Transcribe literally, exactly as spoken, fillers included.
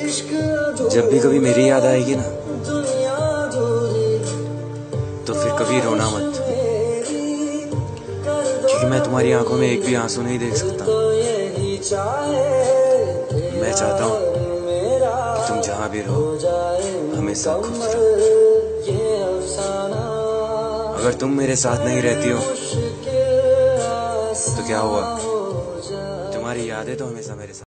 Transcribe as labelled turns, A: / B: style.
A: जब भी कभी मेरी याद आएगी ना, तो फिर कभी रोना मत, क्योंकि मैं तुम्हारी आंखों में एक भी आंसू नहीं देख सकता। मैं चाहता हूँ कि तुम जहां भी रहो हमेशा खुश रहो। अगर तुम मेरे साथ नहीं रहती हो तो क्या हुआ, तुम्हारी यादें तो हमेशा मेरे साथ।